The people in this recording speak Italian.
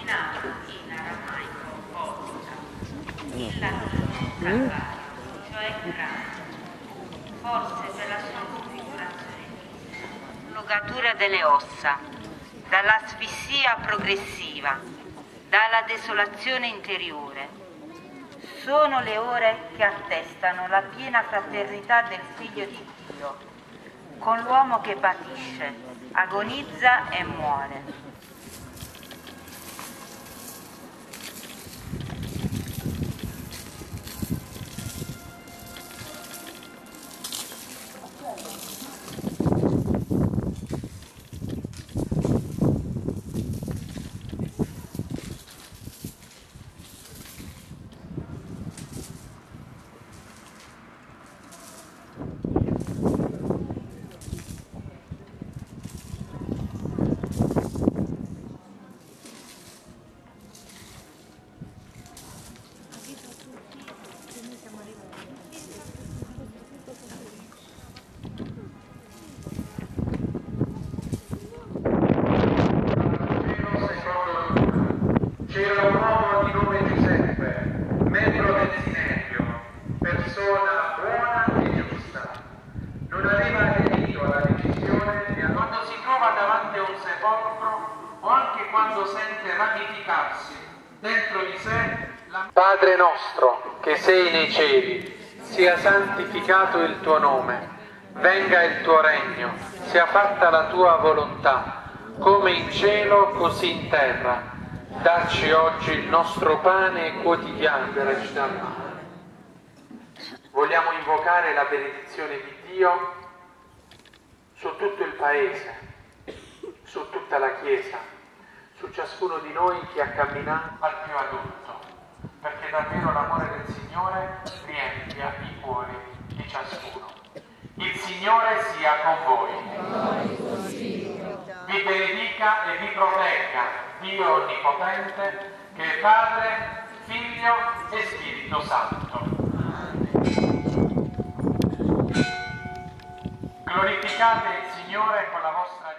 denominato in aramaico ossa, in latino calvario, cioè cranio, forse per la sua configurazione fisica. Lugatura delle ossa, dall'asfissia progressiva, dalla desolazione interiore. Sono le ore che attestano la piena fraternità del Figlio di Dio con l'uomo che patisce, agonizza e muore. C'era un uomo di nome Giuseppe, membro del Sinedrio, persona buona e giusta. Non aveva aderito alla decisione e quando si trova davanti a un sepolcro o anche quando sente ramificarsi dentro di sé la... Padre nostro, che sei nei cieli, sia santificato il tuo nome, venga il tuo regno, sia fatta la tua volontà, come in cielo così in terra. Dacci oggi il nostro pane quotidiano. Vogliamo invocare la benedizione di Dio su tutto il Paese, su tutta la Chiesa, su ciascuno di noi che ha camminato al più adulto, perché davvero l'amore del Signore riempia i cuori di ciascuno. Il Signore sia con voi. Vi benedica e vi protegga Dio Onnipotente, che è Padre, Figlio e Spirito Santo. Glorificate il Signore con la vostra